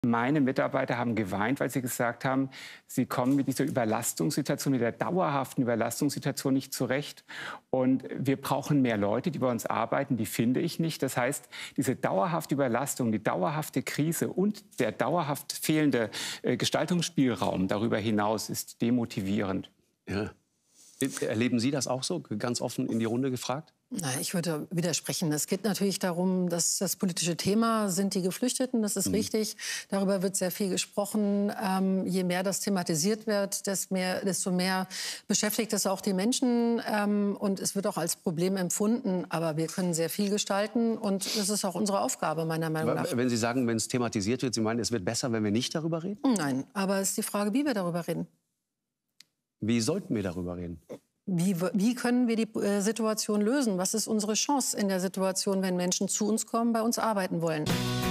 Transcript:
Meine Mitarbeiter haben geweint, weil sie gesagt haben, sie kommen mit dieser Überlastungssituation, mit der dauerhaften Überlastungssituation nicht zurecht. Und wir brauchen mehr Leute, die bei uns arbeiten, die finde ich nicht. Das heißt, diese dauerhafte Überlastung, die dauerhafte Krise und der dauerhaft fehlende Gestaltungsspielraum darüber hinaus ist demotivierend. Ja. Erleben Sie das auch so, ganz offen in die Runde gefragt? Ich würde widersprechen. Es geht natürlich darum, dass das politische Thema sind die Geflüchteten. Das ist richtig. Darüber wird sehr viel gesprochen. Je mehr das thematisiert wird, desto mehr beschäftigt es auch die Menschen. Und es wird auch als Problem empfunden. Aber wir können sehr viel gestalten. Und das ist auch unsere Aufgabe, meiner Meinung nach. Wenn Sie sagen, wenn es thematisiert wird, Sie meinen, es wird besser, wenn wir nicht darüber reden? Nein, aber es ist die Frage, wie wir darüber reden. Wie sollten wir darüber reden? Wie können wir die Situation lösen? Was ist unsere Chance in der Situation, wenn Menschen zu uns kommen, bei uns arbeiten wollen?